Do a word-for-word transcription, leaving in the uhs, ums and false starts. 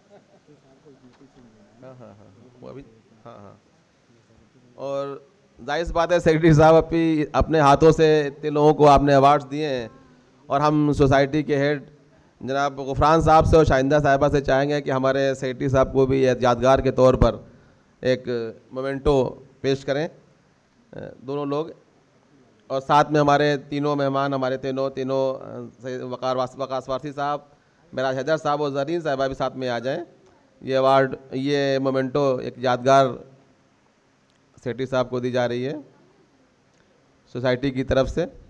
हाँ हाँ हाँ वो अभी, हाँ हाँ। और जाहिर सी बात है सेक्रेटरी साहब अपनी अपने हाथों से इतने लोगों को आपने अवार्ड्स दिए हैं, और हम सोसाइटी के हेड जनाब गुफरान साहब से और शाइंदा साहिबा से चाहेंगे कि हमारे सेक्रेटरी साहब को भी यादगार के तौर पर एक मोमेंटो पेश करें दोनों लोग। और साथ में हमारे तीनों मेहमान, हमारे तीनों तीनों वकार वकास वारसी साहब, मेराज हैदर साहब और जरीन साहिबा भी साथ में आ जाएं। ये अवार्ड, ये मोमेंटो एक यादगार सेक्रेटरी साहब को दी जा रही है सोसाइटी की तरफ से।